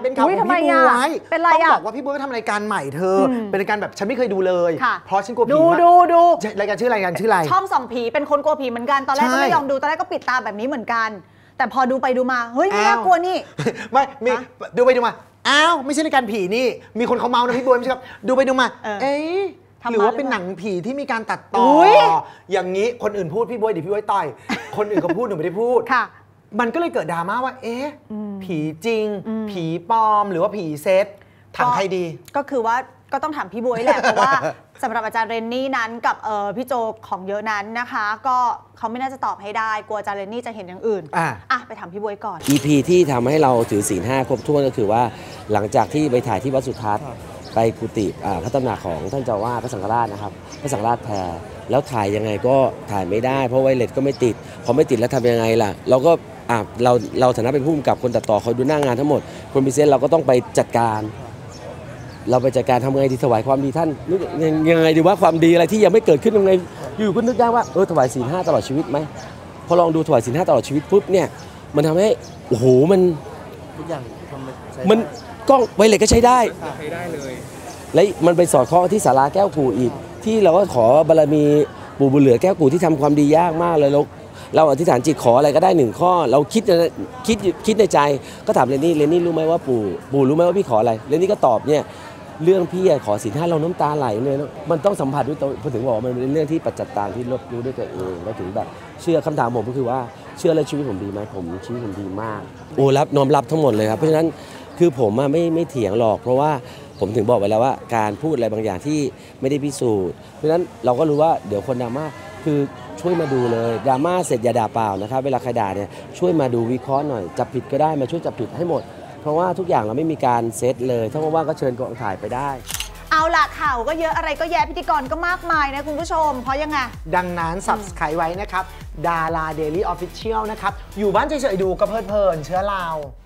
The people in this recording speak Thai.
เป็นข่าวของพี่บ๊วยเป็นไรต้องบอกว่าพี่บ๊วยทำรายการใหม่เธอเป็นรายการแบบฉันไม่เคยดูเลยเพราะฉันกลัวผีดูรายการชื่อรายการชื่ออะไรช่องส่องผีเป็นคนกลัวผีเหมือนกันตอนแรกก็ไม่ยอมดูตอนแรกก็ปิดตาแบบนี้เหมือนกันแต่พอดูไปดูมาเฮ้ยไม่น่ากลัวนี่ไม่มีดูไปดูมาอ้าวไม่ใช่รายการผีนี่มีคนเขาเมานะพี่บ๊วยไม่ใช่ครับดูไปดูมาเอ๊ะหรือว่าเป็นหนังผีที่มีการตัดต่ออย่างนี้คนอื่นพูดพี่บ๊วยดิพี่บ๊วยต่อยคนอื่นก็พูดหนูไม่ได้พูดมันก็เลยเกิดดราม่าว่าเอ๊ะผีจริงผีปลอมหรือว่าผีเซตถามใครดีก็คือว่าก็ต้องถามพี่บ๊วยแหละเพราะว่าสำหรับอาจารย์เรนนี่นั้นกับพี่โจของเยอะนั้นนะคะก็เขาไม่น่าจะตอบให้ได้กลัวอาจารย์เรนนี่จะเห็นอย่างอื่นไปถามพี่บ๊วยก่อน EP ที่ทำให้เราถือศีล 5ครบถ้วนก็คือว่าหลังจากที่ไปถ่ายที่วัดสุทัศน์ไปกุฏิพระตำหนักของท่านเจ้าว่าพระสังฆราชนะครับพระสังฆราชแพรแล้วถ่ายยังไงก็ถ่ายไม่ได้เพราะไวเลสก็ไม่ติดพอไม่ติดแล้วทำยังไงล่ะเราก็เราฐานะเป็นผู้กำกับคนตัดต่อคอยดูหน้างานทั้งหมดคนพิเศษเราก็ต้องไปจัดการเราไปจัดการทำไงที่ถวายความดีท่านยังไงดีว่าความดีอะไรที่ยังไม่เกิดขึ้นยังไงอยู่ก็นึกได้ว่าถวายศีล 5ตลอดชีวิตไหมพอลองดูถวายศีล 5ตลอดชีวิตปุ๊บเนี่ยมันทำให้โอ้โหทุกอย่างมันกล้องไวเลสก็ใช้ได้เลยและมันไปสอดคล้องที่ศาลาแก้วกู่อีกที่เราก็ขอบารมีปู่บุญเหลือแก้วกู่ที่ทำความดียากมากเลยเราอธิษฐานจิตขออะไรก็ได้1ข้อเราคิดในใจก็ถามเรนนี่รู้ไหมว่าปู่รู้ไหมว่าพี่ขออะไรเรนนี่ก็ตอบเนี่ยเรื่องพี่ขอศีล 5เราน้ำตาไหลเลยมันต้องสัมผัสด้วยตัวพอถึงบอกว่ามันเป็นเรื่องที่ปัจจัตตาที่รับรู้ด้วยตัวเองแล้วถึงแบบเชื่อคำถามผมก็คือว่าเชื่อแล้วชีวิตผมดีไหมชีวิตผมดีมากน้อมรับทั้งหมดเลยครับเพราะฉะนั้นคือผมไม่เถียงหรอกเพราะว่าผมถึงบอกไว้แล้วว่าการพูดอะไรบางอย่างที่ไม่ได้พิสูจน์เพราะฉะนั้นเราก็รู้ว่าเดี๋ยวคนดราม่าคือช่วยมาดูเลยดราม่าเสร็จอย่าด่าเปล่านะครับเวลาใครด่าเนี่ยช่วยมาดูวิเคราะห์หน่อยจับผิดก็ได้มาช่วยจับผิดให้หมดเพราะว่าทุกอย่างเราไม่มีการเซตเลยถ้าว่างก็เชิญกองถ่ายไปได้เอาล่ะข่าวก็เยอะอะไรก็แย่พิธีกรก็มากมายนะคุณผู้ชมเพราะยังไงดังนั้น Subscribe ไว้นะครับดารา Daily Official นะครับอยู่บ้านเฉยๆดูก็เพลินเชื้อเรา